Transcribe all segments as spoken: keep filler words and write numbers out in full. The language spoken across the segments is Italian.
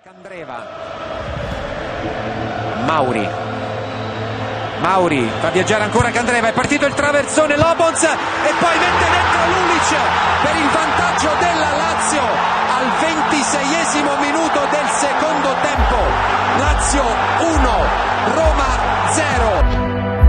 Candreva, Mauri, Mauri fa viaggiare ancora Candreva, è partito il traversone, Lobos e poi mette dentro Lulic per il vantaggio della Lazio al ventiseiesimo minuto del secondo tempo. Lazio uno, Roma zero.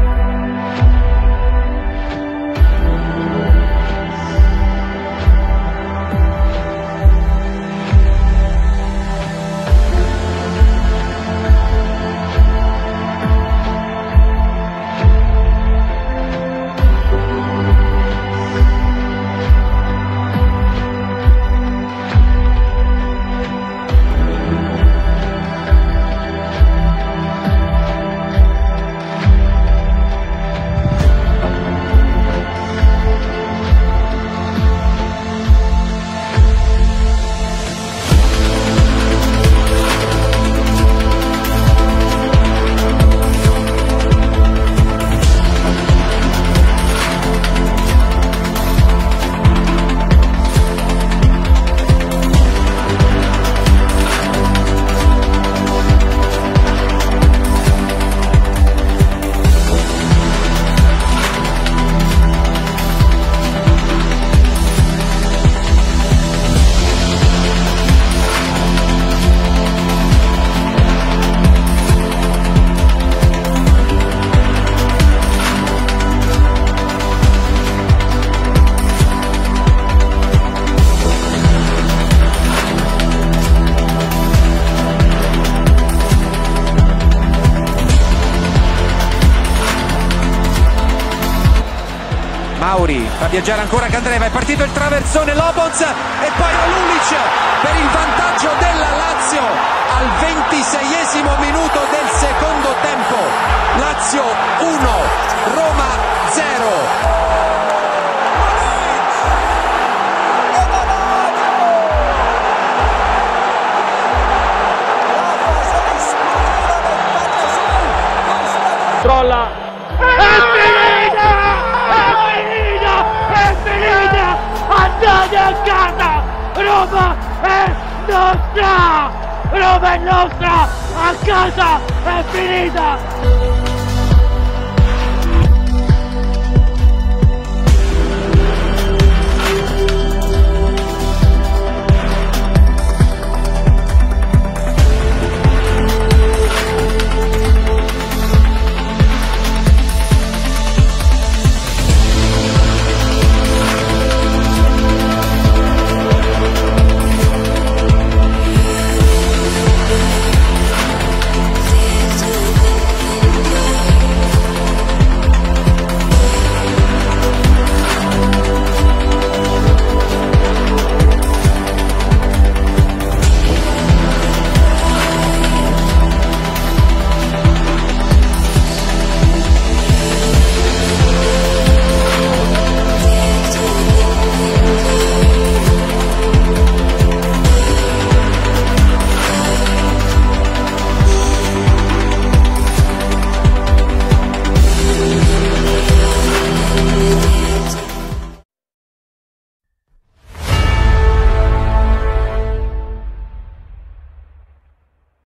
Mauri fa viaggiare ancora Candreva, è partito il traversone, Lobos e poi Lulic per il vantaggio della Lazio al ventiseiesimo minuto del secondo tempo. Lazio uno, Roma zero. Trolla. È finita! È finita! È finita! Andate a casa! Roma è nostra! Roma è nostra! A casa è finita!